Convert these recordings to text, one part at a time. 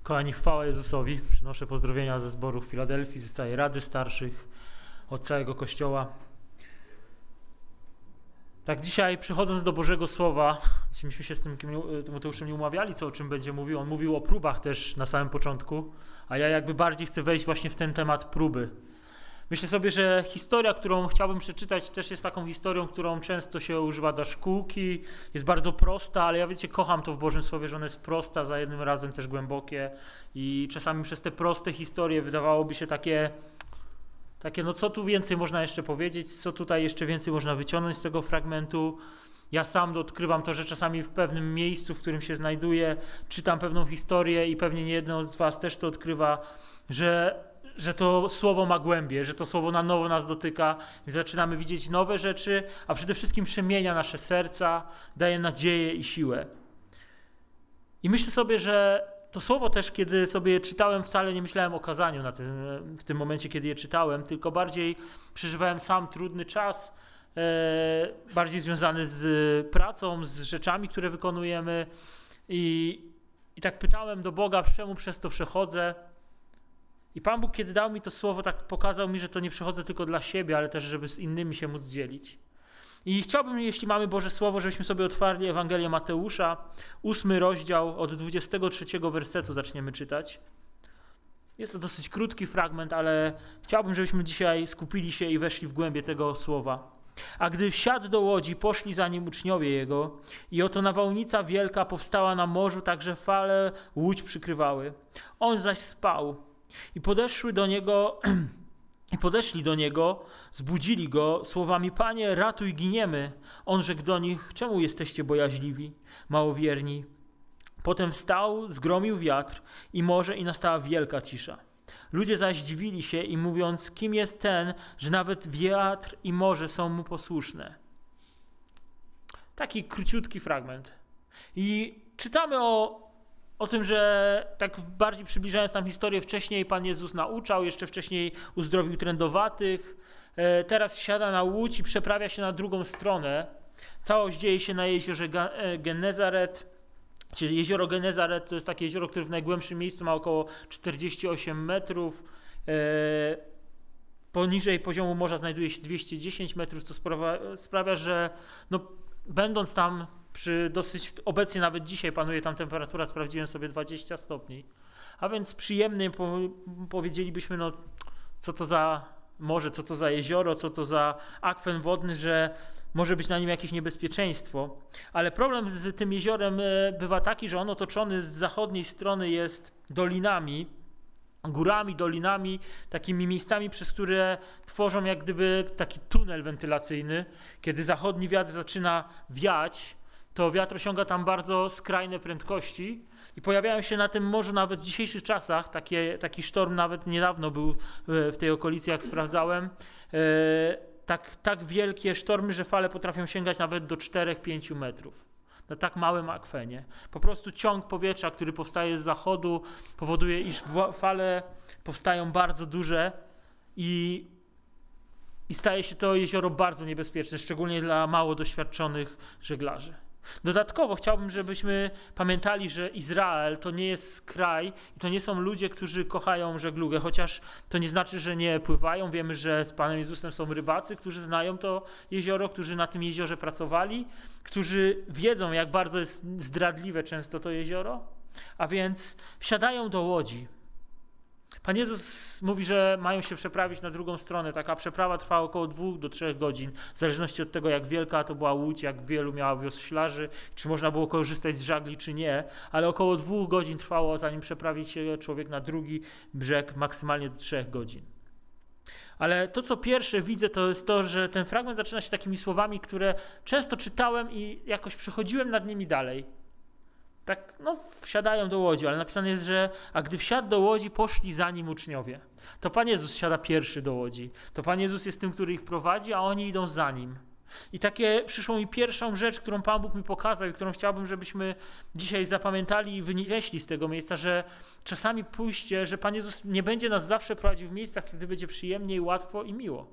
Kochani, chwała Jezusowi. Przynoszę pozdrowienia ze zboru w Filadelfii, ze całej Rady Starszych, od całego Kościoła. Tak dzisiaj, przychodząc do Bożego Słowa, myśmy się z tym Tymoteuszem nie umawiali, o czym będzie mówił. On mówił o próbach też na samym początku, a ja jakby bardziej chcę wejść właśnie w ten temat próby. Myślę sobie, że historia, którą chciałbym przeczytać, też jest taką historią, którą często się używa do szkółki. Jest bardzo prosta, ale ja kocham to w Bożym Słowie, że ona jest prosta, za jednym razem też głębokie. I czasami przez te proste historie wydawałoby się takie, no co tu więcej można jeszcze powiedzieć, co tutaj jeszcze więcej można wyciągnąć z tego fragmentu. Ja sam odkrywam to, że czasami w pewnym miejscu, w którym się znajduję, czytam pewną historię i pewnie niejedno z was też to odkrywa, że to słowo ma głębię, że to słowo na nowo nas dotyka i zaczynamy widzieć nowe rzeczy, a przede wszystkim przemienia nasze serca, daje nadzieję i siłę. I myślę sobie, że to słowo też, kiedy sobie je czytałem, wcale nie myślałem o kazaniu w tym momencie, kiedy je czytałem, tylko bardziej przeżywałem sam trudny czas, bardziej związany z pracą, z rzeczami, które wykonujemy i tak pytałem do Boga, czemu przez to przechodzę. I Pan Bóg, kiedy dał mi to słowo, tak pokazał mi, że to nie przechodzę tylko dla siebie, ale też, żeby z innymi się móc dzielić. I chciałbym, jeśli mamy Boże Słowo, żebyśmy sobie otwarli Ewangelię Mateusza, 8 rozdział, od 23 wersetu zaczniemy czytać. Jest to dosyć krótki fragment, ale chciałbym, żebyśmy dzisiaj skupili się i weszli w głębię tego słowa. A gdy wsiadł do łodzi, poszli za nim uczniowie jego i oto nawałnica wielka powstała na morzu, tak że fale łódź przykrywały. On zaś spał. I podeszli do niego, zbudzili go słowami: Panie, ratuj, giniemy. On rzekł do nich: czemu jesteście bojaźliwi, małowierni? Potem wstał, zgromił wiatr i morze i nastała wielka cisza. Ludzie zaś dziwili się i mówiąc: kim jest ten, że nawet wiatr i morze są mu posłuszne? Taki króciutki fragment. I czytamy o tym, że tak bardziej przybliżając nam historię, wcześniej Pan Jezus nauczał, jeszcze wcześniej uzdrowił trędowatych, teraz siada na łódź i przeprawia się na drugą stronę. Całość dzieje się na jeziorze Genezaret. Jezioro Genezaret to jest takie jezioro, które w najgłębszym miejscu ma około 48 metrów. Poniżej poziomu morza znajduje się 210 metrów, co sprawia, że będąc tam obecnie nawet dzisiaj panuje tam temperatura, sprawdziłem sobie 20 stopni, a więc przyjemnie powiedzielibyśmy, co to za morze, co to za jezioro, co to za akwen wodny, że może być na nim jakieś niebezpieczeństwo. Ale problem z tym jeziorem bywa taki, że on otoczony z zachodniej strony jest dolinami, górami, dolinami, takimi miejscami, przez które tworzą jak gdyby taki tunel wentylacyjny. Kiedy zachodni wiatr zaczyna wiać, to wiatr osiąga tam bardzo skrajne prędkości i pojawiają się na tym morzu nawet w dzisiejszych czasach, taki sztorm nawet niedawno był w tej okolicy, jak sprawdzałem, tak wielkie sztormy, że fale potrafią sięgać nawet do 4-5 metrów. Na tak małym akwenie. Po prostu ciąg powietrza, który powstaje z zachodu, powoduje, iż fale powstają bardzo duże i staje się to jezioro bardzo niebezpieczne, szczególnie dla mało doświadczonych żeglarzy. Dodatkowo chciałbym, żebyśmy pamiętali, że Izrael to nie jest kraj i to nie są ludzie, którzy kochają żeglugę, chociaż to nie znaczy, że nie pływają. Wiemy, że z Panem Jezusem są rybacy, którzy znają to jezioro, którzy na tym jeziorze pracowali, którzy wiedzą, jak bardzo jest zdradliwe często to jezioro, a więc wsiadają do łodzi. Pan Jezus mówi, że mają się przeprawić na drugą stronę. Taka przeprawa trwa około 2 do 3 godzin, w zależności od tego, jak wielka to była łódź, jak wielu miała wioślarzy, czy można było korzystać z żagli, czy nie, ale około 2 godzin trwało, zanim przeprawić się człowiek na drugi brzeg, maksymalnie do 3 godzin. Ale to, co pierwsze widzę, to jest to, że ten fragment zaczyna się takimi słowami, które często czytałem i jakoś przechodziłem nad nimi dalej. Tak, wsiadają do łodzi, ale napisane jest, że a gdy wsiadł do łodzi, poszli za nim uczniowie. To Pan Jezus siada pierwszy do łodzi. To Pan Jezus jest tym, który ich prowadzi, a oni idą za nim. I takie przyszło mi pierwszą rzecz, którą Pan Bóg mi pokazał i którą chciałbym, żebyśmy dzisiaj zapamiętali i wynieśli z tego miejsca, że czasami pójście, że Pan Jezus nie będzie nas zawsze prowadził w miejscach, kiedy będzie przyjemniej, łatwo i miło.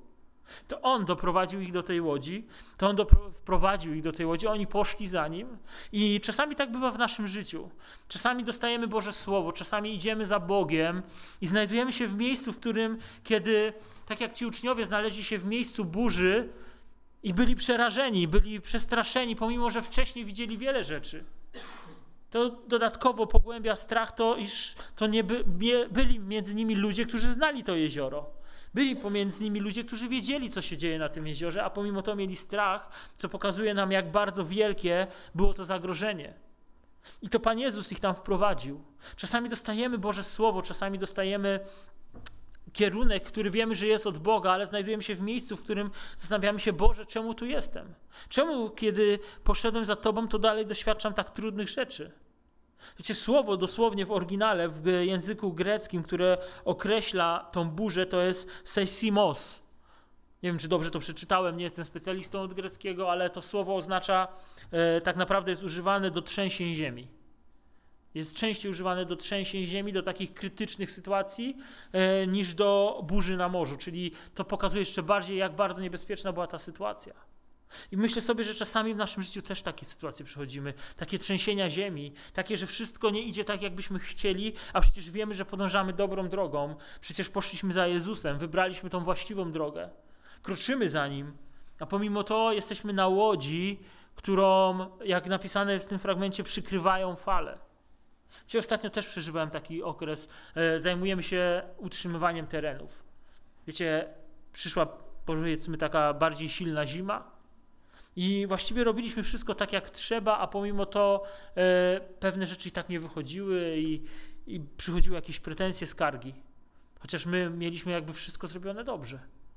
To On doprowadził ich do tej łodzi, to On wprowadził ich do tej łodzi, oni poszli za Nim i czasami tak bywa w naszym życiu. Czasami dostajemy Boże Słowo, czasami idziemy za Bogiem i znajdujemy się w miejscu, w którym, kiedy, tak jak ci uczniowie znaleźli się w miejscu burzy i byli przerażeni, byli przestraszeni, pomimo że wcześniej widzieli wiele rzeczy. To dodatkowo pogłębia strach to, iż to nie byli między nimi ludzie, którzy znali to jezioro. Byli pomiędzy nimi ludzie, którzy wiedzieli, co się dzieje na tym jeziorze, a pomimo to mieli strach, co pokazuje nam, jak bardzo wielkie było to zagrożenie. I to Pan Jezus ich tam wprowadził. Czasami dostajemy Boże Słowo, czasami dostajemy kierunek, który wiemy, że jest od Boga, ale znajdujemy się w miejscu, w którym zastanawiamy się, Boże, czemu tu jestem? Czemu, kiedy poszedłem za Tobą, to dalej doświadczam tak trudnych rzeczy? Wiecie, słowo dosłownie w oryginale, w języku greckim, które określa tą burzę, to jest seismos. Nie wiem, czy dobrze to przeczytałem, nie jestem specjalistą od greckiego, ale to słowo oznacza, tak naprawdę jest używane do trzęsień ziemi. Jest częściej używane do trzęsień ziemi, do takich krytycznych sytuacji, niż do burzy na morzu. Czyli to pokazuje jeszcze bardziej, jak bardzo niebezpieczna była ta sytuacja. I myślę sobie, że czasami w naszym życiu też takie sytuacje przechodzimy, takie trzęsienia ziemi, takie, że wszystko nie idzie tak, jakbyśmy chcieli, a przecież wiemy, że podążamy dobrą drogą, przecież poszliśmy za Jezusem, wybraliśmy tą właściwą drogę, kroczymy za Nim, a pomimo to jesteśmy na łodzi, którą, jak napisane w tym fragmencie, przykrywają fale. Dzisiaj ostatnio też przeżywałem taki okres, zajmujemy się utrzymywaniem terenów. Wiecie, przyszła, powiedzmy, taka bardziej silna zima, i właściwie robiliśmy wszystko tak, jak trzeba, a pomimo to pewne rzeczy i tak nie wychodziły i przychodziły jakieś pretensje, skargi. Chociaż my mieliśmy jakby wszystko zrobione dobrze.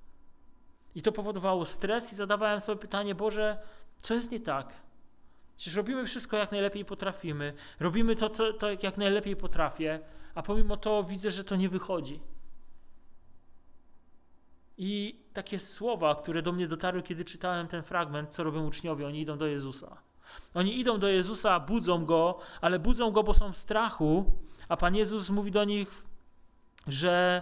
I to powodowało stres i zadawałem sobie pytanie, Boże, co jest nie tak? Przecież robimy wszystko, jak najlepiej potrafimy. Robimy to jak najlepiej potrafię, a pomimo to widzę, że to nie wychodzi. I takie słowa, które do mnie dotarły, kiedy czytałem ten fragment, co robią uczniowie, oni idą do Jezusa. Oni idą do Jezusa, budzą Go, ale budzą Go, bo są w strachu, a Pan Jezus mówi do nich, że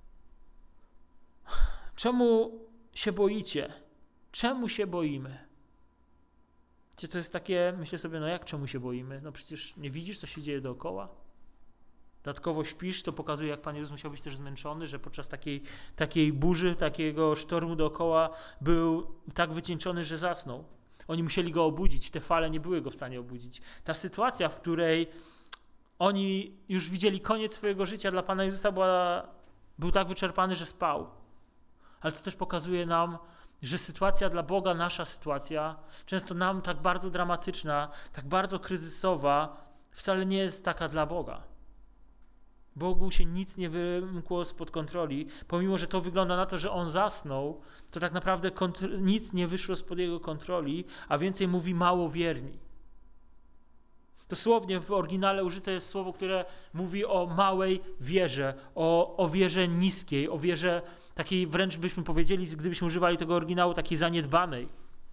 czemu się boicie? Czemu się boimy? Wiecie, to jest takie, myślę sobie, no jak czemu się boimy? No przecież nie widzisz, co się dzieje dookoła? Dodatkowo śpisz, to pokazuje, jak Pan Jezus musiał być też zmęczony, że podczas takiej burzy, takiego sztormu dookoła był tak wycieńczony, że zasnął. Oni musieli Go obudzić, te fale nie były Go w stanie obudzić. Ta sytuacja, w której oni już widzieli koniec swojego życia, dla Pana Jezusa był tak wyczerpany, że spał. Ale to też pokazuje nam, że sytuacja dla Boga, nasza sytuacja, często nam tak bardzo dramatyczna, tak bardzo kryzysowa, wcale nie jest taka dla Boga. Bogu się nic nie wymkło spod kontroli, pomimo że to wygląda na to, że On zasnął, to tak naprawdę nic nie wyszło spod Jego kontroli, a więcej mówi małowierni. Dosłownie w oryginale użyte jest słowo, które mówi o małej wierze, o wierze niskiej, o wierze takiej wręcz byśmy powiedzieli, gdybyśmy używali tego oryginału, takiej zaniedbanej.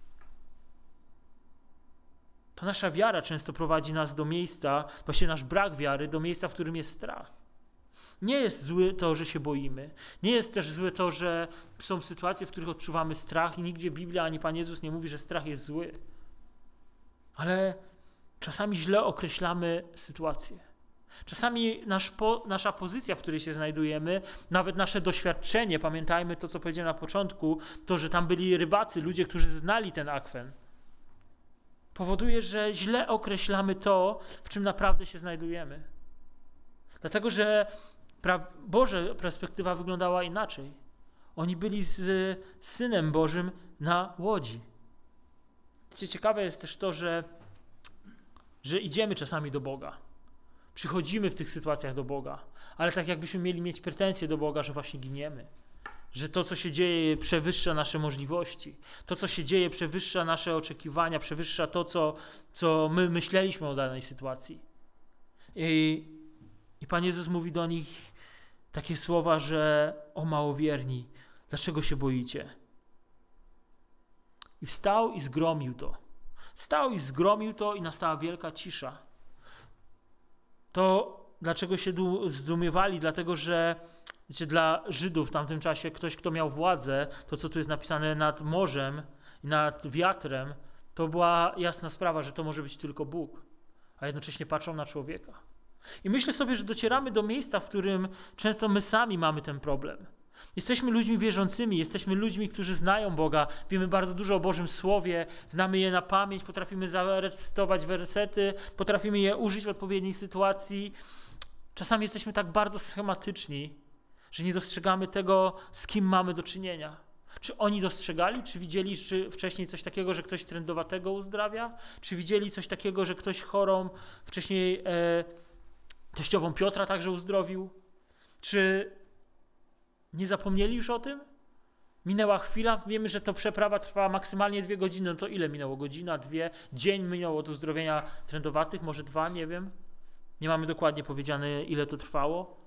To nasza wiara często prowadzi nas do miejsca, właśnie nasz brak wiary, do miejsca, w którym jest strach. Nie jest złe to, że się boimy. Nie jest też złe to, że są sytuacje, w których odczuwamy strach i nigdzie Biblia ani Pan Jezus nie mówi, że strach jest zły. Ale czasami źle określamy sytuację. Czasami nasza pozycja, w której się znajdujemy, nawet nasze doświadczenie, pamiętajmy to, co powiedziałem na początku, to, że tam byli rybacy, ludzie, którzy znali ten akwen, powoduje, że źle określamy to, w czym naprawdę się znajdujemy. Dlatego, że Boża perspektywa wyglądała inaczej. Oni byli z Synem Bożym na łodzi. Wiecie, ciekawe jest też to, że idziemy czasami do Boga. Przychodzimy w tych sytuacjach do Boga, ale tak jakbyśmy mieli mieć pretensje do Boga, że właśnie giniemy. Że to, co się dzieje, przewyższa nasze możliwości. To, co się dzieje, przewyższa nasze oczekiwania, przewyższa to, co my myśleliśmy o danej sytuacji. I Pan Jezus mówi do nich takie słowa, że o małowierni, dlaczego się boicie? I wstał i zgromił to. Stał i zgromił to i nastała wielka cisza. To dlaczego się zdumiewali? Dlatego, że wiecie, dla Żydów w tamtym czasie ktoś, kto miał władzę, to co tu jest napisane nad morzem i nad wiatrem, to była jasna sprawa, że to może być tylko Bóg, a jednocześnie patrzą na człowieka. I myślę sobie, że docieramy do miejsca, w którym często my sami mamy ten problem. Jesteśmy ludźmi wierzącymi, jesteśmy ludźmi, którzy znają Boga, wiemy bardzo dużo o Bożym Słowie, znamy je na pamięć, potrafimy zarecytować wersety, potrafimy je użyć w odpowiedniej sytuacji. Czasami jesteśmy tak bardzo schematyczni, że nie dostrzegamy tego, z kim mamy do czynienia. Czy oni dostrzegali, czy widzieli wcześniej coś takiego, że ktoś trędowatego uzdrawia? Czy widzieli coś takiego, że ktoś chorą wcześniej teściową Piotra także uzdrowił? Czy nie zapomnieli już o tym? Minęła chwila, wiemy, że to przeprawa trwała maksymalnie 2 godziny. No to ile minęło? Godzina, 2? Dzień minął od uzdrowienia trędowatych, może 2, nie wiem. Nie mamy dokładnie powiedziane, ile to trwało.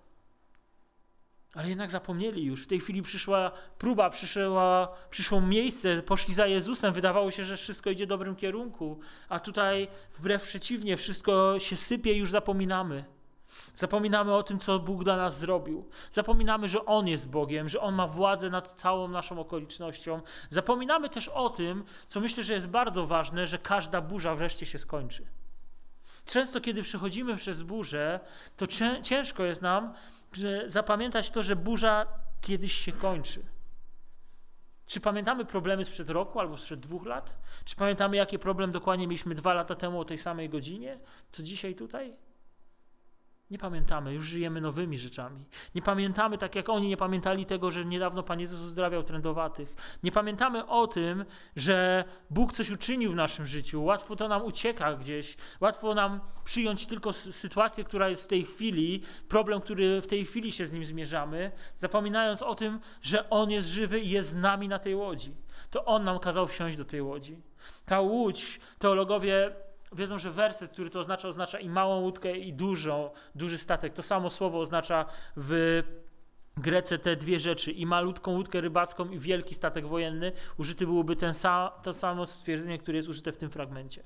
Ale jednak zapomnieli już. W tej chwili przyszła próba, przyszło miejsce, poszli za Jezusem. Wydawało się, że wszystko idzie w dobrym kierunku. A tutaj wbrew przeciwnie, wszystko się sypie i już zapominamy. Zapominamy o tym, co Bóg dla nas zrobił. Zapominamy, że On jest Bogiem, że On ma władzę nad całą naszą okolicznością. Zapominamy też o tym, co myślę, że jest bardzo ważne, że każda burza wreszcie się skończy. Często, kiedy przechodzimy przez burzę, to ciężko jest nam zapamiętać to, że burza kiedyś się kończy. Czy pamiętamy problemy sprzed roku albo sprzed 2 lat? Czy pamiętamy, jaki problem dokładnie mieliśmy 2 lata temu o tej samej godzinie, co dzisiaj tutaj? Nie pamiętamy, już żyjemy nowymi rzeczami. Nie pamiętamy, tak jak oni nie pamiętali tego, że niedawno Pan Jezus uzdrawiał trędowatych. Nie pamiętamy o tym, że Bóg coś uczynił w naszym życiu. Łatwo to nam ucieka gdzieś. Łatwo nam przyjąć tylko sytuację, która jest w tej chwili, problem, który w tej chwili się z nim zmierzamy, zapominając o tym, że On jest żywy i jest z nami na tej łodzi. To On nam kazał wsiąść do tej łodzi. Ta łódź, teologowie wiedzą, że werset, który to oznacza i małą łódkę, i duży statek. To samo słowo oznacza w Grece te 2 rzeczy. I malutką łódkę rybacką, i wielki statek wojenny. Użyty byłoby to samo stwierdzenie, które jest użyte w tym fragmencie.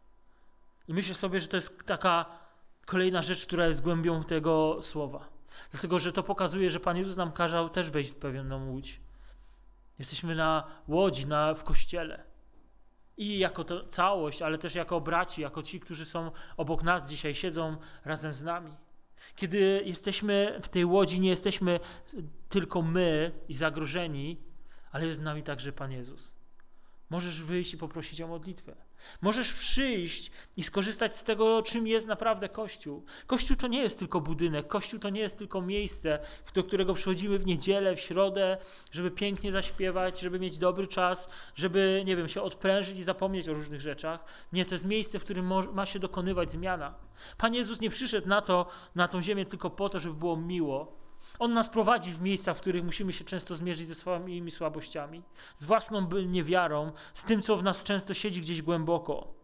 I myślę sobie, że to jest taka kolejna rzecz, która jest głębią tego słowa. Dlatego, że to pokazuje, że Pan Jezus nam kazał też wejść w pewną łódź. Jesteśmy na łodzi, w kościele. I jako to całość, ale też jako braci, jako ci, którzy są obok nas dzisiaj, siedzą razem z nami. Kiedy jesteśmy w tej łodzi, nie jesteśmy tylko my i zagrożeni, ale jest z nami także Pan Jezus. Możesz wyjść i poprosić o modlitwę. Możesz przyjść i skorzystać z tego, czym jest naprawdę Kościół. Kościół to nie jest tylko budynek, Kościół to nie jest tylko miejsce, do którego przychodzimy w niedzielę, w środę, żeby pięknie zaśpiewać, żeby mieć dobry czas, żeby, nie wiem, się odprężyć i zapomnieć o różnych rzeczach. Nie, to jest miejsce, w którym ma się dokonywać zmiana. Pan Jezus nie przyszedł na tą ziemię tylko po to, żeby było miło. On nas prowadzi w miejsca, w których musimy się często zmierzyć ze swoimi słabościami, z własną niewiarą, z tym, co w nas często siedzi gdzieś głęboko.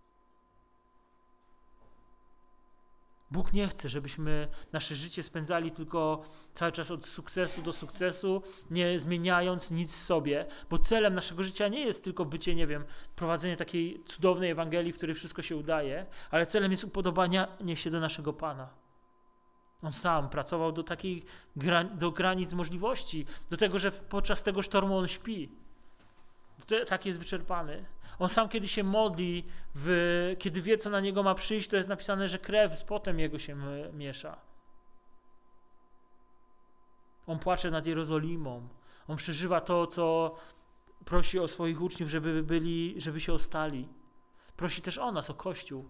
Bóg nie chce, żebyśmy nasze życie spędzali tylko cały czas od sukcesu do sukcesu, nie zmieniając nic w sobie, bo celem naszego życia nie jest tylko bycie, nie wiem, prowadzenie takiej cudownej Ewangelii, w której wszystko się udaje, ale celem jest upodobanie się do naszego Pana. On sam pracował do granic możliwości, do tego, że podczas tego sztormu on śpi. Tak jest wyczerpany. On sam, kiedy się modli, kiedy wie, co na niego ma przyjść, to jest napisane, że krew z potem jego się miesza. On płacze nad Jerozolimą. On przeżywa to, co prosi o swoich uczniów, żeby się ostali. Prosi też o nas, o Kościół.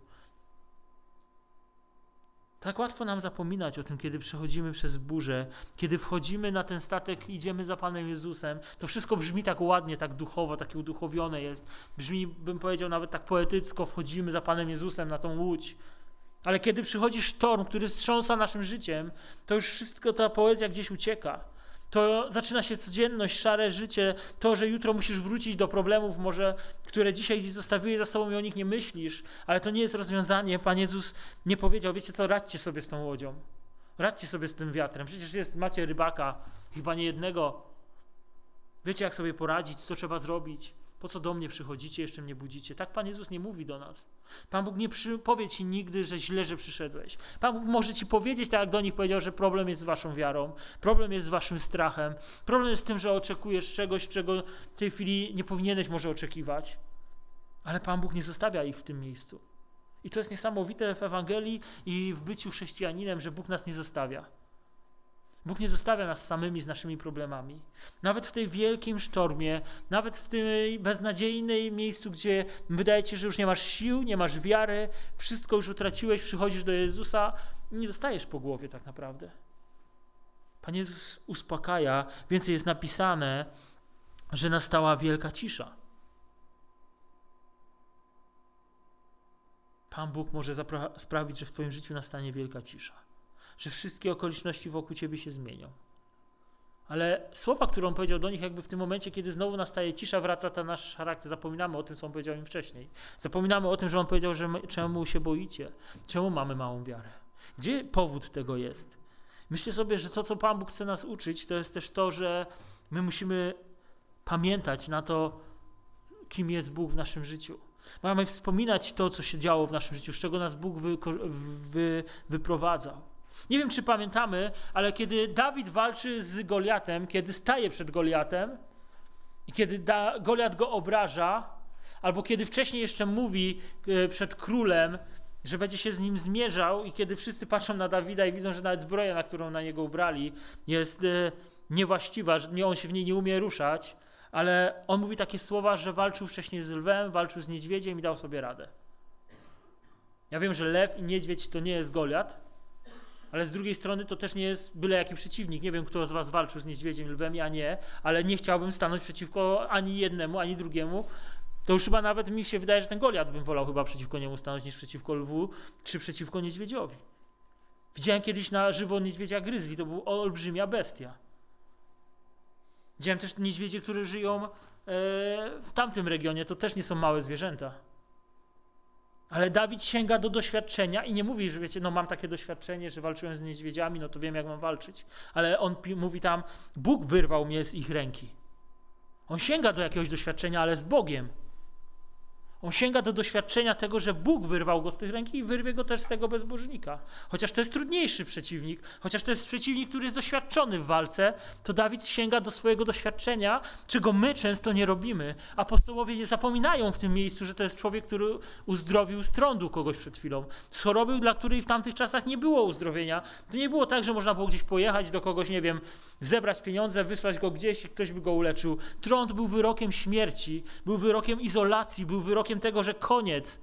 Tak łatwo nam zapominać o tym, kiedy przechodzimy przez burzę, kiedy wchodzimy na ten statek i idziemy za Panem Jezusem. To wszystko brzmi tak ładnie, tak duchowo, takie uduchowione jest. Brzmi, bym powiedział, nawet tak poetycko, wchodzimy za Panem Jezusem na tą łódź. Ale kiedy przychodzi sztorm, który wstrząsa naszym życiem, to już wszystko, ta poezja gdzieś ucieka. To zaczyna się codzienność, szare życie, to, że jutro musisz wrócić do problemów może, które dzisiaj zostawiłeś za sobą i o nich nie myślisz, ale to nie jest rozwiązanie. Pan Jezus nie powiedział, wiecie co, radźcie sobie z tą łodzią, radźcie sobie z tym wiatrem, przecież macie rybaka, chyba nie jednego. Wiecie, jak sobie poradzić, co trzeba zrobić. Po co do mnie przychodzicie, jeszcze mnie budzicie? Tak Pan Jezus nie mówi do nas. Pan Bóg nie powie ci nigdy, że źle, że przyszedłeś. Pan Bóg może ci powiedzieć, tak jak do nich powiedział, że problem jest z waszą wiarą, problem jest z waszym strachem, problem jest z tym, że oczekujesz czegoś, czego w tej chwili nie powinieneś może oczekiwać. Ale Pan Bóg nie zostawia ich w tym miejscu. I to jest niesamowite w Ewangelii i w byciu chrześcijaninem, że Bóg nas nie zostawia. Bóg nie zostawia nas samymi z naszymi problemami. Nawet w tej wielkim sztormie, nawet w tym beznadziejnym miejscu, gdzie wydaje ci się, że już nie masz sił, nie masz wiary, wszystko już utraciłeś, przychodzisz do Jezusa i nie dostajesz po głowie tak naprawdę. Pan Jezus uspokaja, więcej jest napisane, że nastała wielka cisza. Pan Bóg może sprawić, że w twoim życiu nastanie wielka cisza. Że wszystkie okoliczności wokół ciebie się zmienią. Ale słowa, które on powiedział do nich, jakby w tym momencie, kiedy znowu nastaje cisza, wraca ten nasz charakter. Zapominamy o tym, co on powiedział im wcześniej. Zapominamy o tym, że on powiedział, że czemu się boicie? Czemu mamy małą wiarę? Gdzie powód tego jest? Myślę sobie, że to, co Pan Bóg chce nas uczyć, to jest też to, że my musimy pamiętać na to, kim jest Bóg w naszym życiu. Mamy wspominać to, co się działo w naszym życiu, z czego nas Bóg wyprowadzał. Nie wiem, czy pamiętamy, ale kiedy Dawid walczy z Goliatem, kiedy staje przed Goliatem i kiedy Goliat go obraża, albo kiedy wcześniej jeszcze mówi przed królem, że będzie się z nim zmierzał i kiedy wszyscy patrzą na Dawida i widzą, że nawet zbroja, na którą na niego ubrali, jest niewłaściwa, że on się w niej nie umie ruszać, ale on mówi takie słowa, że walczył wcześniej z lwem, walczył z niedźwiedziem i dał sobie radę. Ja wiem, że lew i niedźwiedź to nie jest Goliat, ale z drugiej strony to też nie jest byle jaki przeciwnik. Nie wiem, kto z was walczył z niedźwiedziem i lwem, ja nie, ale nie chciałbym stanąć przeciwko ani jednemu, ani drugiemu. To już chyba nawet mi się wydaje, że ten Goliat bym wolał chyba przeciwko niemu stanąć niż przeciwko lwu, czy przeciwko niedźwiedziowi. Widziałem kiedyś na żywo niedźwiedzia gryzli, to była olbrzymia bestia. Widziałem też niedźwiedzie, które żyją w tamtym regionie, to też nie są małe zwierzęta. Ale Dawid sięga do doświadczenia i nie mówi, że wiecie, no mam takie doświadczenie, że walczyłem z niedźwiedziami, no to wiem, jak mam walczyć. Ale on mówi tam, Bóg wyrwał mnie z ich ręki. On sięga do jakiegoś doświadczenia, ale z Bogiem. On sięga do doświadczenia tego, że Bóg wyrwał go z tych ręki i wyrwie go też z tego bezbożnika. Chociaż to jest trudniejszy przeciwnik, chociaż to jest przeciwnik, który jest doświadczony w walce, to Dawid sięga do swojego doświadczenia, czego my często nie robimy. Apostołowie nie zapominają w tym miejscu, że to jest człowiek, który uzdrowił z trądu kogoś przed chwilą. Z choroby, dla której w tamtych czasach nie było uzdrowienia. To nie było tak, że można było gdzieś pojechać do kogoś, nie wiem, zebrać pieniądze, wysłać go gdzieś i ktoś by go uleczył. Trąd był wyrokiem śmierci, był wyrokiem izolacji, był wyrokiem tego, że koniec.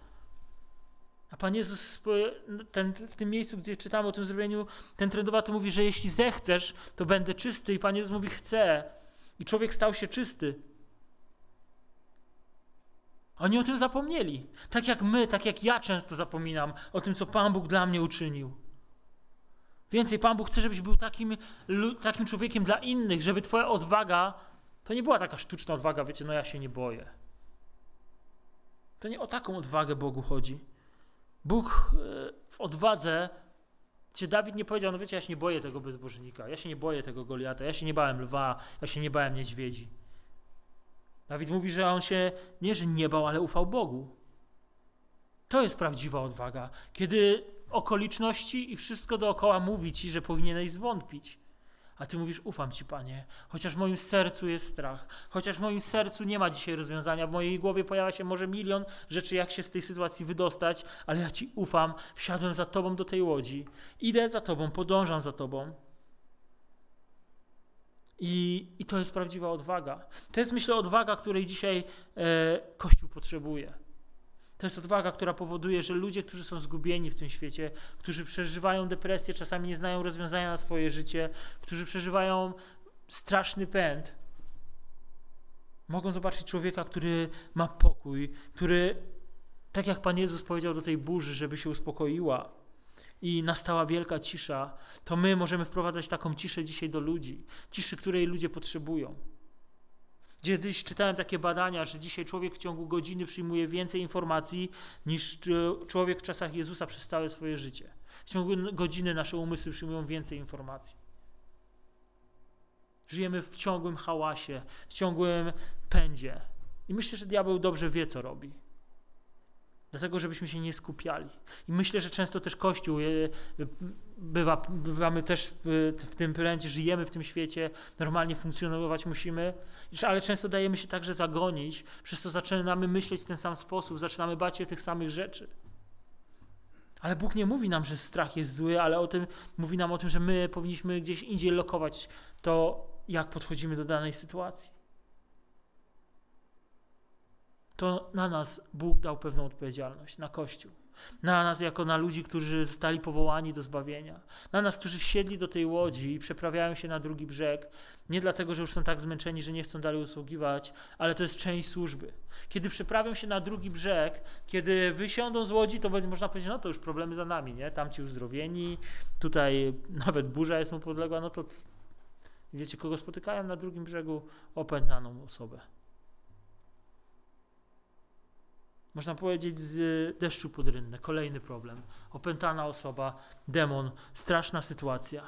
A Pan Jezus w tym miejscu, gdzie czytamy o tym zrobieniu, ten trędowaty mówi, że jeśli zechcesz, to będę czysty. I Pan Jezus mówi, chcę. I człowiek stał się czysty. Oni o tym zapomnieli. Tak jak my, tak jak ja często zapominam o tym, co Pan Bóg dla mnie uczynił. Więcej, Pan Bóg chce, żebyś był takim człowiekiem dla innych, żeby twoja odwaga, to nie była taka sztuczna odwaga, wiecie, no ja się nie boję. To nie o taką odwagę Bogu chodzi. Bóg w odwadze, gdzie Dawid nie powiedział, no wiecie, ja się nie boję tego bezbożnika, ja się nie boję tego Goliata, ja się nie bałem lwa, ja się nie bałem niedźwiedzi. Dawid mówi, że on się nie, że nie bał, ale ufał Bogu. To jest prawdziwa odwaga, kiedy okoliczności i wszystko dookoła mówi ci, że powinieneś zwątpić. A ty mówisz, ufam ci, Panie, chociaż w moim sercu jest strach, chociaż w moim sercu nie ma dzisiaj rozwiązania, w mojej głowie pojawia się może milion rzeczy, jak się z tej sytuacji wydostać, ale ja ci ufam, wsiadłem za Tobą do tej łodzi, idę za Tobą, podążam za Tobą. I to jest prawdziwa odwaga. To jest, myślę, odwaga, której dzisiaj Kościół potrzebuje. To jest odwaga, która powoduje, że ludzie, którzy są zgubieni w tym świecie, którzy przeżywają depresję, czasami nie znają rozwiązania na swoje życie, którzy przeżywają straszny pęd, mogą zobaczyć człowieka, który ma pokój, który, tak jak Pan Jezus powiedział do tej burzy, żeby się uspokoiła i nastała wielka cisza, to my możemy wprowadzać taką ciszę dzisiaj do ludzi, ciszy, której ludzie potrzebują. Kiedyś czytałem takie badania, że dzisiaj człowiek w ciągu godziny przyjmuje więcej informacji niż człowiek w czasach Jezusa przez całe swoje życie. W ciągu godziny nasze umysły przyjmują więcej informacji. Żyjemy w ciągłym hałasie, w ciągłym pędzie. I myślę, że diabeł dobrze wie, co robi. Dlatego, żebyśmy się nie skupiali. I myślę, że często też Kościół, bywamy też w tym pędzie, żyjemy w tym świecie, normalnie funkcjonować musimy, ale często dajemy się także zagonić, przez to zaczynamy myśleć w ten sam sposób, zaczynamy bać się tych samych rzeczy. Ale Bóg nie mówi nam, że strach jest zły, ale mówi nam o tym, że my powinniśmy gdzieś indziej lokować to, jak podchodzimy do danej sytuacji. To na nas Bóg dał pewną odpowiedzialność, na Kościół. Na nas jako na ludzi, którzy zostali powołani do zbawienia. Na nas, którzy wsiedli do tej łodzi i przeprawiają się na drugi brzeg. Nie dlatego, że już są tak zmęczeni, że nie chcą dalej usługiwać, ale to jest część służby. Kiedy przeprawią się na drugi brzeg, kiedy wysiądą z łodzi, to będzie można powiedzieć, no to już problemy za nami, nie? Tamci uzdrowieni, tutaj nawet burza jest mu podległa, no to wiecie, kogo spotykają na drugim brzegu? Opętaną osobę. Można powiedzieć z deszczu pod rynnę. Kolejny problem. Opętana osoba, demon, straszna sytuacja.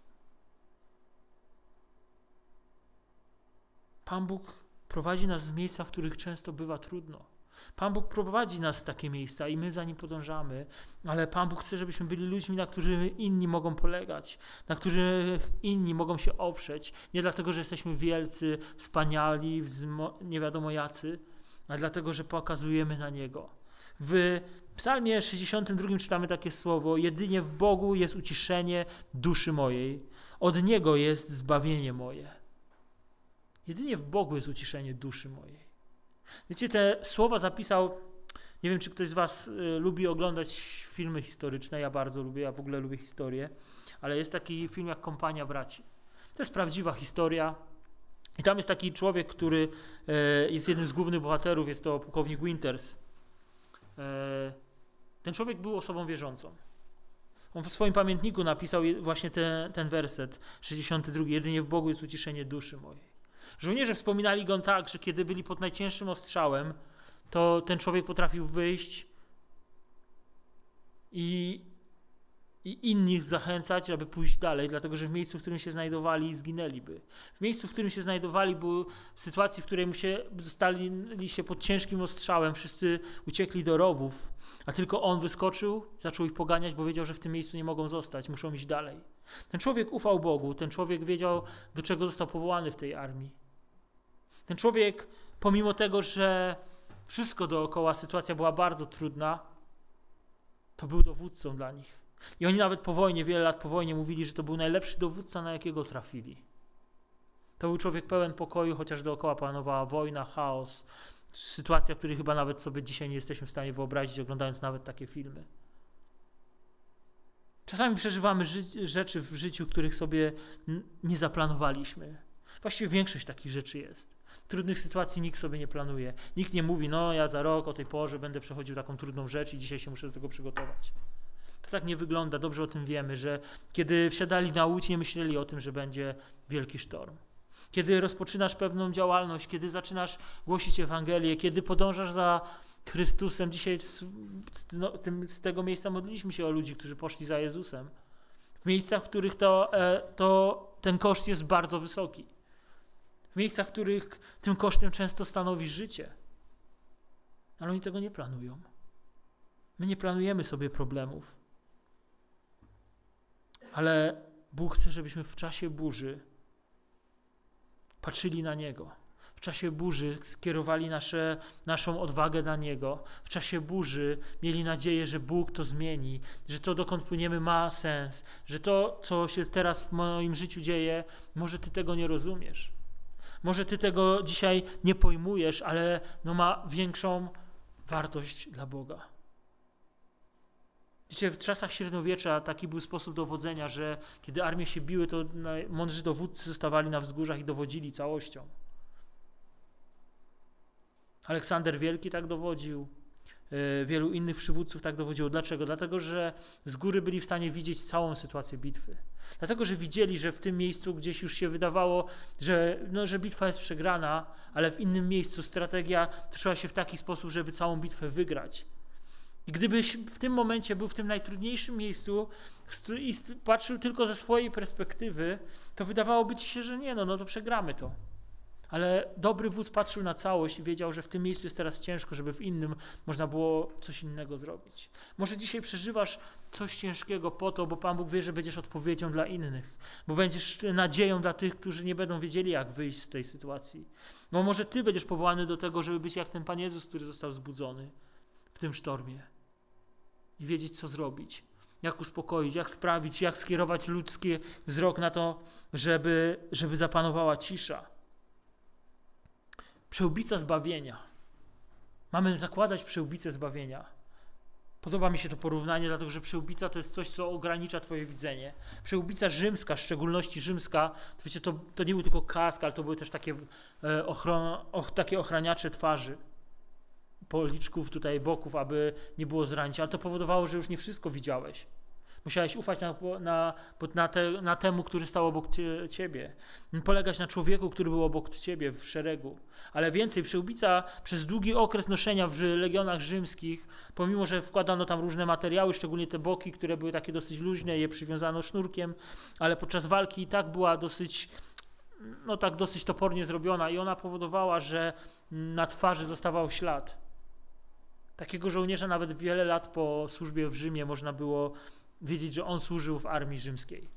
Pan Bóg prowadzi nas w miejscach, w których często bywa trudno. Pan Bóg prowadzi nas w takie miejsca i my za Nim podążamy, ale Pan Bóg chce, żebyśmy byli ludźmi, na których inni mogą polegać, na których inni mogą się oprzeć. Nie dlatego, że jesteśmy wielcy, wspaniali, nie wiadomo jacy, ale dlatego, że pokazujemy na Niego. W Psalmie 62 czytamy takie słowo: jedynie w Bogu jest uciszenie duszy mojej, od Niego jest zbawienie moje. Jedynie w Bogu jest uciszenie duszy mojej. Wiecie, te słowa zapisał, nie wiem, czy ktoś z was lubi oglądać filmy historyczne, ja bardzo lubię, ja w ogóle lubię historię, ale jest taki film jak Kompania Braci. To jest prawdziwa historia. I tam jest taki człowiek, który jest jednym z głównych bohaterów, jest to pułkownik Winters. Ten człowiek był osobą wierzącą. On w swoim pamiętniku napisał właśnie ten werset 62. Jedynie w Bogu jest uciszenie duszy mojej. Żołnierze wspominali go tak, że kiedy byli pod najcięższym ostrzałem, to ten człowiek potrafił wyjść i innych zachęcać, aby pójść dalej, dlatego że w miejscu, w którym się znajdowali, zginęliby. W miejscu, w którym się znajdowali, były sytuacji, w której zostali się pod ciężkim ostrzałem, wszyscy uciekli do rowów, a tylko on wyskoczył, zaczął ich poganiać, bo wiedział, że w tym miejscu nie mogą zostać, muszą iść dalej. Ten człowiek ufał Bogu, ten człowiek wiedział, do czego został powołany w tej armii. Ten człowiek, pomimo tego, że wszystko dookoła, sytuacja była bardzo trudna, to był dowódcą dla nich. I oni nawet po wojnie, wiele lat po wojnie mówili, że to był najlepszy dowódca, na jakiego trafili. To był człowiek pełen pokoju, chociaż dookoła panowała wojna, chaos, sytuacja, której chyba nawet sobie dzisiaj nie jesteśmy w stanie wyobrazić, oglądając nawet takie filmy. Czasami przeżywamy rzeczy w życiu, których sobie nie zaplanowaliśmy. Właściwie większość takich rzeczy jest. Trudnych sytuacji nikt sobie nie planuje. Nikt nie mówi, no ja za rok o tej porze będę przechodził taką trudną rzecz i dzisiaj się muszę do tego przygotować. To tak nie wygląda, dobrze o tym wiemy, że kiedy wsiadali na łódź, nie myśleli o tym, że będzie wielki sztorm. Kiedy rozpoczynasz pewną działalność, kiedy zaczynasz głosić Ewangelię, kiedy podążasz za Chrystusem, dzisiaj z tego miejsca modliliśmy się o ludzi, którzy poszli za Jezusem. W miejscach, w których ten koszt jest bardzo wysoki. W miejscach, w których tym kosztem często stanowi życie. Ale oni tego nie planują. My nie planujemy sobie problemów. Ale Bóg chce, żebyśmy w czasie burzy patrzyli na Niego. W czasie burzy skierowali naszą odwagę na Niego. W czasie burzy mieli nadzieję, że Bóg to zmieni, że to, dokąd płyniemy, ma sens, że to, co się teraz w moim życiu dzieje, może Ty tego nie rozumiesz. Może Ty tego dzisiaj nie pojmujesz, ale ma większą wartość dla Boga. Wiecie, w czasach średniowiecza taki był sposób dowodzenia, że kiedy armie się biły, to mądrzy dowódcy zostawali na wzgórzach i dowodzili całością. Aleksander Wielki tak dowodził, wielu innych przywódców tak dowodziło. Dlaczego? Dlatego, że z góry byli w stanie widzieć całą sytuację bitwy. Dlatego, że widzieli, że w tym miejscu gdzieś już się wydawało, że bitwa jest przegrana, ale w innym miejscu strategia toczyła się w taki sposób, żeby całą bitwę wygrać. I gdybyś w tym momencie był w tym najtrudniejszym miejscu i patrzył tylko ze swojej perspektywy, to wydawałoby ci się, że nie, to przegramy to. Ale dobry wódz patrzył na całość i wiedział, że w tym miejscu jest teraz ciężko, żeby w innym można było coś innego zrobić. Może dzisiaj przeżywasz coś ciężkiego po to, bo Pan Bóg wie, że będziesz odpowiedzią dla innych, bo będziesz nadzieją dla tych, którzy nie będą wiedzieli, jak wyjść z tej sytuacji. No może Ty będziesz powołany do tego, żeby być jak ten Pan Jezus, który został zbudzony w tym sztormie i wiedzieć, co zrobić, jak uspokoić, jak sprawić, jak skierować ludzki wzrok na to, żeby zapanowała cisza. Przyłbica zbawienia. Mamy zakładać przyłbicę zbawienia. Podoba mi się to porównanie, dlatego że przyłbica to jest coś, co ogranicza Twoje widzenie. Przyłbica rzymska, w szczególności rzymska, to wiecie, to nie był tylko kask, ale to były też takie, takie ochraniacze twarzy, policzków tutaj boków, aby nie było zranić, ale to powodowało, że już nie wszystko widziałeś. Musiałeś ufać na temu, który stał obok ciebie. Polegać na człowieku, który był obok ciebie w szeregu. Ale więcej, przyłbica przez długi okres noszenia w legionach rzymskich, pomimo że wkładano tam różne materiały, szczególnie te boki, które były takie dosyć luźne, je przywiązano sznurkiem, ale podczas walki i tak była dosyć topornie zrobiona i ona powodowała, że na twarzy zostawał ślad. Takiego żołnierza nawet wiele lat po służbie w Rzymie można było wiedzieć, że on służył w armii rzymskiej.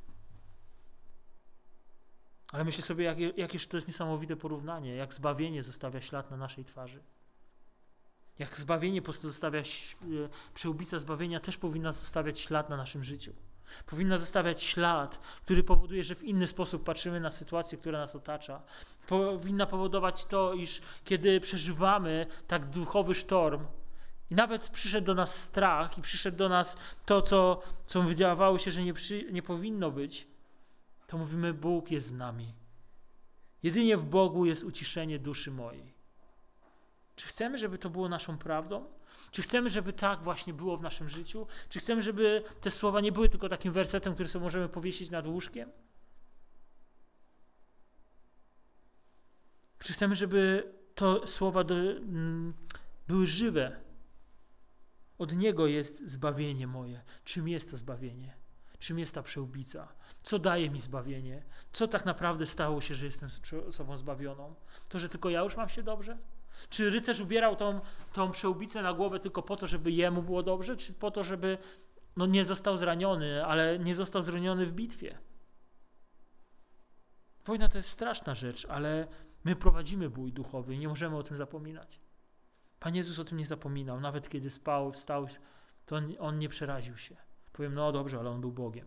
Ale myślę sobie, jakież to jest niesamowite porównanie, jak zbawienie zostawia ślad na naszej twarzy. Jak zbawienie po prostu zostawia, przyłbica zbawienia też powinna zostawiać ślad na naszym życiu. Powinna zostawiać ślad, który powoduje, że w inny sposób patrzymy na sytuację, która nas otacza. Powinna powodować to, iż kiedy przeżywamy tak duchowy sztorm, i nawet przyszedł do nas strach i przyszedł do nas to, co wydawało się, że nie powinno być, to mówimy, Bóg jest z nami. Jedynie w Bogu jest uciszenie duszy mojej. Czy chcemy, żeby to było naszą prawdą? Czy chcemy, żeby tak właśnie było w naszym życiu? Czy chcemy, żeby te słowa nie były tylko takim wersetem, który sobie możemy powiesić nad łóżkiem? Czy chcemy, żeby to słowa były żywe? Od Niego jest zbawienie moje. Czym jest to zbawienie? Czym jest ta przyłbica? Co daje mi zbawienie? Co tak naprawdę stało się, że jestem osobą zbawioną? To, że tylko ja już mam się dobrze? Czy rycerz ubierał tą przyłbicę na głowę tylko po to, żeby jemu było dobrze? Czy po to, żeby nie został zraniony, ale nie został zraniony w bitwie? Wojna to jest straszna rzecz, ale my prowadzimy bój duchowy i nie możemy o tym zapominać. Pan Jezus o tym nie zapominał. Nawet kiedy spał, wstał, to on nie przeraził się. Powiem, no dobrze, ale on był Bogiem.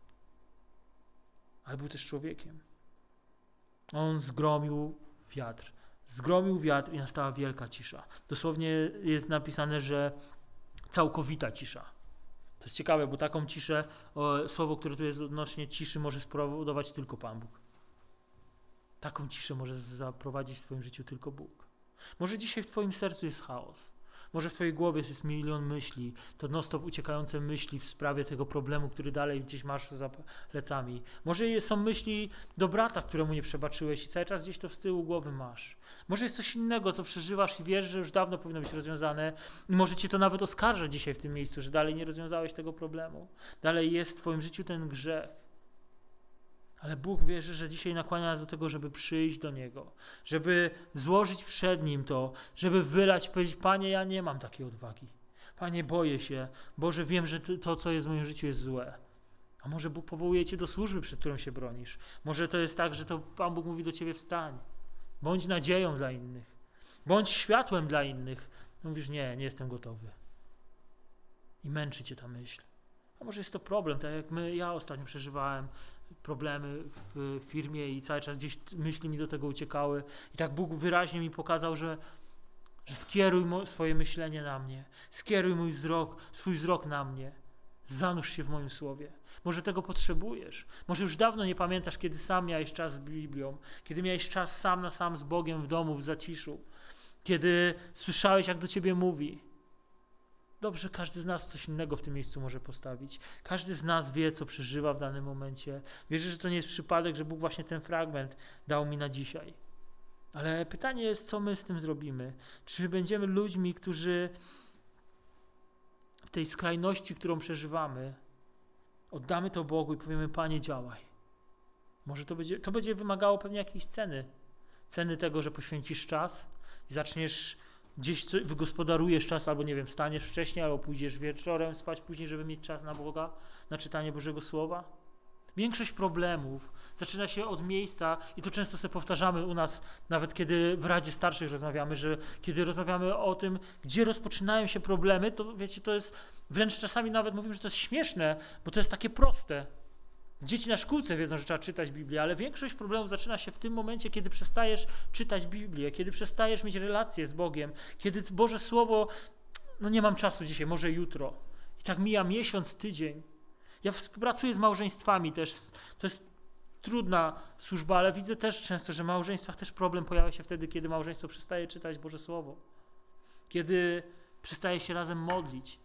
Ale był też człowiekiem. On zgromił wiatr. Zgromił wiatr i nastała wielka cisza. Dosłownie jest napisane, że całkowita cisza. To jest ciekawe, bo taką ciszę, słowo, które tu jest odnośnie ciszy, może spowodować tylko Pan Bóg. Taką ciszę może zaprowadzić w Twoim życiu tylko Bóg. Może dzisiaj w Twoim sercu jest chaos. Może w Twojej głowie jest milion myśli, to non-stop uciekające myśli w sprawie tego problemu, który dalej gdzieś masz za plecami. Może są myśli do brata, któremu nie przebaczyłeś i cały czas gdzieś to z tyłu głowy masz. Może jest coś innego, co przeżywasz i wiesz, że już dawno powinno być rozwiązane i może Cię to nawet oskarża dzisiaj w tym miejscu, że dalej nie rozwiązałeś tego problemu. Dalej jest w Twoim życiu ten grzech. Ale Bóg wierzy, że dzisiaj nakłania nas do tego, żeby przyjść do Niego, żeby złożyć przed Nim to, żeby wylać, powiedzieć, Panie, ja nie mam takiej odwagi. Panie, boję się. Boże, wiem, że to, co jest w moim życiu, jest złe. A może Bóg powołuje Cię do służby, przed którą się bronisz. Może to jest tak, że to Pan Bóg mówi do Ciebie, wstań. Bądź nadzieją dla innych. Bądź światłem dla innych. Mówisz, nie jestem gotowy. I męczy Cię ta myśl. A może jest to problem, tak jak ja ostatnio przeżywałem problemy w firmie i cały czas gdzieś myśli mi do tego uciekały. I tak Bóg wyraźnie mi pokazał, że skieruj swoje myślenie na mnie, skieruj swój wzrok na mnie, zanurz się w moim słowie. Może tego potrzebujesz. Może już dawno nie pamiętasz, kiedy sam miałeś czas z Biblią, kiedy miałeś czas sam na sam z Bogiem w domu, w zaciszu, kiedy słyszałeś, jak do ciebie mówi. Dobrze, każdy z nas coś innego w tym miejscu może postawić. Każdy z nas wie, co przeżywa w danym momencie. Wierzę, że to nie jest przypadek, że Bóg właśnie ten fragment dał mi na dzisiaj. Ale pytanie jest, co my z tym zrobimy? Czy będziemy ludźmi, którzy w tej skrajności, którą przeżywamy, oddamy to Bogu i powiemy, Panie, działaj. Może to będzie wymagało pewnie jakiejś ceny. Ceny tego, że poświęcisz czas i zaczniesz gdzieś wygospodarujesz czas, albo nie wiem, wstaniesz wcześniej, albo pójdziesz wieczorem spać później, żeby mieć czas na Boga, na czytanie Bożego Słowa. Większość problemów zaczyna się od miejsca i to często sobie powtarzamy u nas, nawet kiedy w Radzie Starszych rozmawiamy, że kiedy rozmawiamy o tym, gdzie rozpoczynają się problemy, to wiecie, to jest wręcz czasami nawet mówimy, że to jest śmieszne, bo to jest takie proste. Dzieci na szkółce wiedzą, że trzeba czytać Biblię, ale większość problemów zaczyna się w tym momencie, kiedy przestajesz czytać Biblię, kiedy przestajesz mieć relacje z Bogiem, kiedy Boże Słowo, no nie mam czasu dzisiaj, może jutro. I tak mija miesiąc, tydzień. Ja współpracuję z małżeństwami też, to jest trudna służba, ale widzę też często, że w małżeństwach też problem pojawia się wtedy, kiedy małżeństwo przestaje czytać Boże Słowo, kiedy przestaje się razem modlić.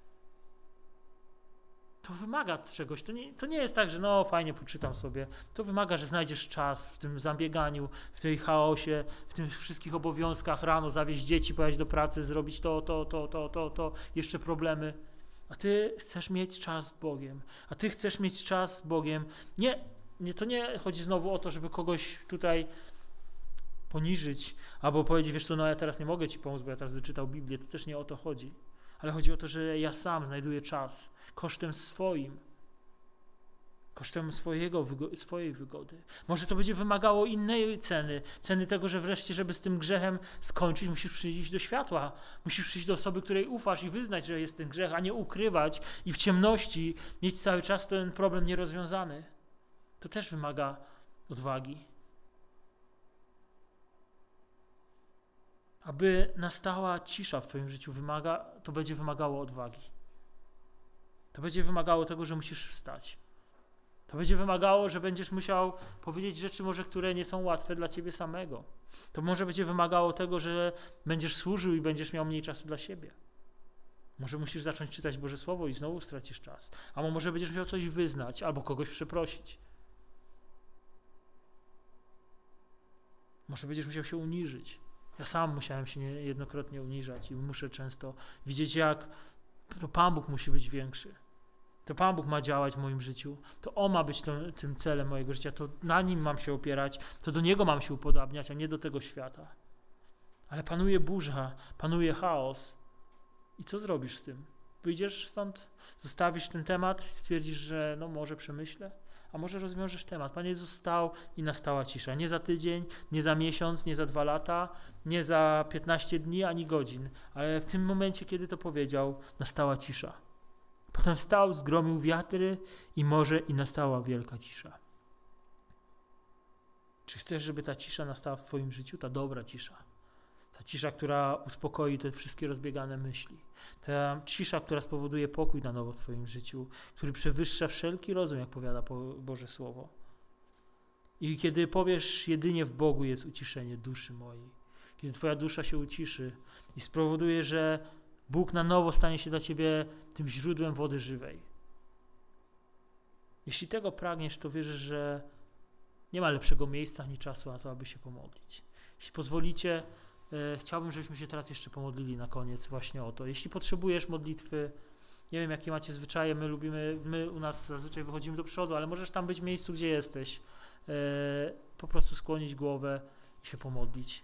To wymaga czegoś, to nie jest tak, że no fajnie poczytam sobie, to wymaga, że znajdziesz czas w tym zabieganiu, w tej chaosie, w tych wszystkich obowiązkach, rano zawieźć dzieci, pojechać do pracy, zrobić to, jeszcze problemy. A ty chcesz mieć czas z Bogiem. A ty chcesz mieć czas z Bogiem. To nie chodzi znowu o to, żeby kogoś tutaj poniżyć, albo powiedzieć, wiesz co, no ja teraz nie mogę ci pomóc, bo ja teraz będę czytał Biblię. To też nie o to chodzi. Ale chodzi o to, że ja sam znajduję czas kosztem swoim. Kosztem swojej wygody. Może to będzie wymagało innej ceny tego, że wreszcie, żeby z tym grzechem skończyć, musisz przyjść do światła. Musisz przyjść do osoby, której ufasz i wyznać, że jest ten grzech, a nie ukrywać i w ciemności mieć cały czas ten problem nierozwiązany. To też wymaga odwagi. Aby nastała cisza w twoim życiu, to będzie wymagało odwagi. To będzie wymagało tego, że musisz wstać. To będzie wymagało, że będziesz musiał powiedzieć rzeczy może, które nie są łatwe dla ciebie samego. To może będzie wymagało tego, że będziesz służył i będziesz miał mniej czasu dla siebie. Może musisz zacząć czytać Boże Słowo i znowu stracisz czas. Albo może będziesz musiał coś wyznać albo kogoś przeprosić. Może będziesz musiał się uniżyć. Ja sam musiałem się niejednokrotnie uniżać i muszę często widzieć, jak to Pan Bóg musi być większy. To Pan Bóg ma działać w moim życiu. To On ma być tym celem mojego życia. To na Nim mam się opierać. To do Niego mam się upodabniać, a nie do tego świata. Ale panuje burza, panuje chaos. I co zrobisz z tym? Wyjdziesz stąd? Zostawisz ten temat? Stwierdzisz, że no może przemyślę? A może rozwiążesz temat? Pan Jezus stał i nastała cisza. Nie za tydzień, nie za miesiąc, nie za 2 lata, nie za 15 dni, ani godzin. Ale w tym momencie, kiedy to powiedział, nastała cisza. Potem wstał, zgromił wiatry i morze i nastała wielka cisza. Czy chcesz, żeby ta cisza nastała w twoim życiu? Ta dobra cisza. Ta cisza, która uspokoi te wszystkie rozbiegane myśli. Ta cisza, która spowoduje pokój na nowo w twoim życiu, który przewyższa wszelki rozum, jak powiada Boże Słowo. I kiedy powiesz, jedynie w Bogu jest uciszenie duszy mojej, kiedy twoja dusza się uciszy i spowoduje, że Bóg na nowo stanie się dla ciebie tym źródłem wody żywej. Jeśli tego pragniesz, to wierzę, że nie ma lepszego miejsca ani czasu na to, aby się pomodlić. Jeśli pozwolicie, chciałbym, żebyśmy się teraz jeszcze pomodlili na koniec właśnie o to. Jeśli potrzebujesz modlitwy, nie wiem, jakie macie zwyczaje, my u nas zazwyczaj wychodzimy do przodu, ale możesz tam być w miejscu, gdzie jesteś. Po prostu skłonić głowę i się pomodlić.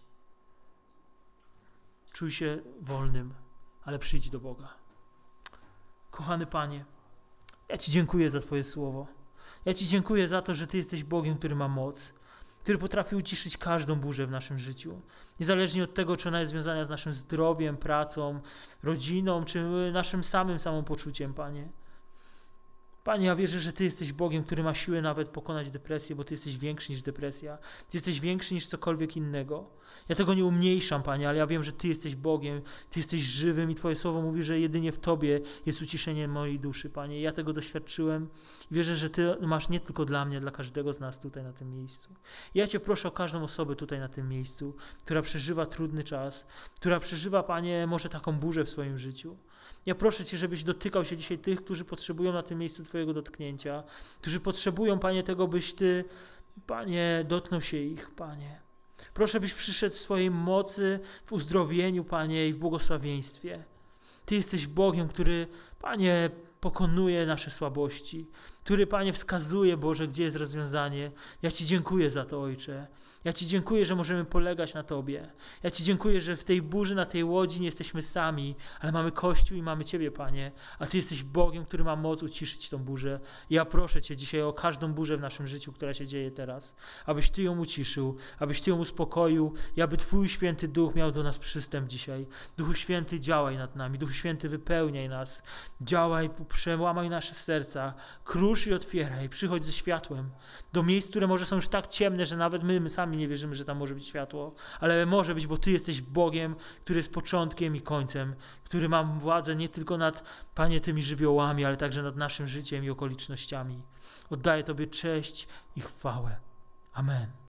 Czuj się wolnym, ale przyjdź do Boga. Kochany Panie, ja Ci dziękuję za Twoje słowo. Ja Ci dziękuję za to, że Ty jesteś Bogiem, który ma moc, który potrafi uciszyć każdą burzę w naszym życiu. Niezależnie od tego, czy ona jest związana z naszym zdrowiem, pracą, rodziną, czy naszym samopoczuciem, Panie. Panie, ja wierzę, że Ty jesteś Bogiem, który ma siłę nawet pokonać depresję, bo Ty jesteś większy niż depresja. Ty jesteś większy niż cokolwiek innego. Ja tego nie umniejszam, Panie, ale ja wiem, że Ty jesteś Bogiem, Ty jesteś żywym i Twoje słowo mówi, że jedynie w Tobie jest uciszenie mojej duszy, Panie. Ja tego doświadczyłem i wierzę, że Ty masz nie tylko dla mnie, dla każdego z nas tutaj na tym miejscu. Ja Cię proszę o każdą osobę tutaj na tym miejscu, która przeżywa trudny czas, która przeżywa, Panie, może taką burzę w swoim życiu. Ja proszę Cię, żebyś dotykał się dzisiaj tych, którzy potrzebują na tym miejscu Twojego dotknięcia, którzy potrzebują, Panie, tego, byś Ty, Panie, dotknął się ich, Panie. Proszę, byś przyszedł w swojej mocy, w uzdrowieniu, Panie, i w błogosławieństwie. Ty jesteś Bogiem, który, Panie, pokonuje nasze słabości, który, Panie, wskazuje, Boże, gdzie jest rozwiązanie. Ja Ci dziękuję za to, Ojcze. Ja Ci dziękuję, że możemy polegać na Tobie. Ja Ci dziękuję, że w tej burzy, na tej łodzi nie jesteśmy sami, ale mamy Kościół i mamy Ciebie, Panie. A Ty jesteś Bogiem, który ma moc uciszyć tą burzę. Ja proszę Cię dzisiaj o każdą burzę w naszym życiu, która się dzieje teraz, abyś Ty ją uciszył, abyś Ty ją uspokoił i aby Twój Święty Duch miał do nas przystęp dzisiaj. Duchu Święty, działaj nad nami. Duchu Święty, wypełniaj nas. Działaj, przełamaj nasze serca. Krusz i otwieraj. Przychodź ze światłem do miejsc, które może są już tak ciemne, że nawet my sami nie wierzymy, że tam może być światło. Ale może być, bo Ty jesteś Bogiem, który jest początkiem i końcem, który ma władzę nie tylko nad, Panie, tymi żywiołami, ale także nad naszym życiem i okolicznościami. Oddaję Tobie cześć i chwałę. Amen.